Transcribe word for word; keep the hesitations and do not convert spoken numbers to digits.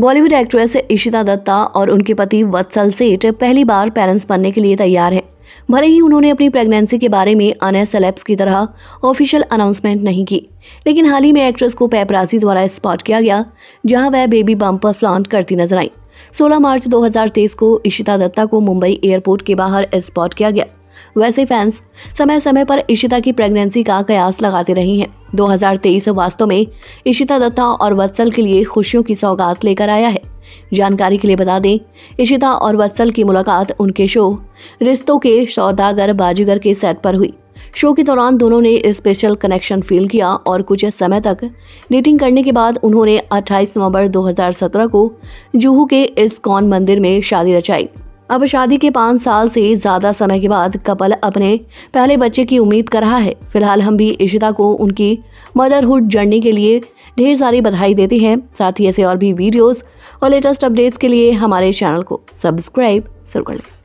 Bollywood actress Ishita Dutta और उनके पति वत्सल सेठ पहली बार पेरेंट्स बनने के लिए तैयार हैं। भले ही उन्होंने अपनी प्रेगनेंसी के बारे में अन्य सेलेब्स की तरह ऑफिशियल अनाउंसमेंट नहीं की, लेकिन हाल ही में एक्ट्रेस को पेपराजी द्वारा स्पॉट किया गया, जहां वह बेबी बम्प पर फ्लॉन्ट करती नजर आई। सोलह मार्च दो हज़ार तेईस को इशिता दत्ता को मुंबई एयरपोर्ट के बाहर स्पॉट किया गया। वैसे फैंस समय समय पर इशिता की प्रेगनेंसी का कयास लगाते रहे हैं। दो हज़ार तेईस वास्तव में इशिता दत्ता और वत्सल के लिए खुशियों की सौगात लेकर आया है। जानकारी के लिए बता दें, इशिता और वत्सल की मुलाकात उनके शो रिश्तों के सौदागर बाजीगर के सेट पर हुई। शो के दौरान दोनों ने स्पेशल कनेक्शन फील किया और कुछ समय तक डेटिंग करने के बाद उन्होंने अट्ठाईस नवंबर दो हज़ार सत्रह को जुहू के इस्कॉन मंदिर में शादी रचाई। अब शादी के पाँच साल से ज्यादा समय के बाद कपल अपने पहले बच्चे की उम्मीद कर रहा है। फिलहाल हम भी इशिता को उनकी मदरहुड जर्नी के लिए ढेर सारी बधाई देते हैं। साथ ही ऐसे और भी वीडियोस और लेटेस्ट अपडेट्स के लिए हमारे चैनल को सब्सक्राइब जरूर कर लें।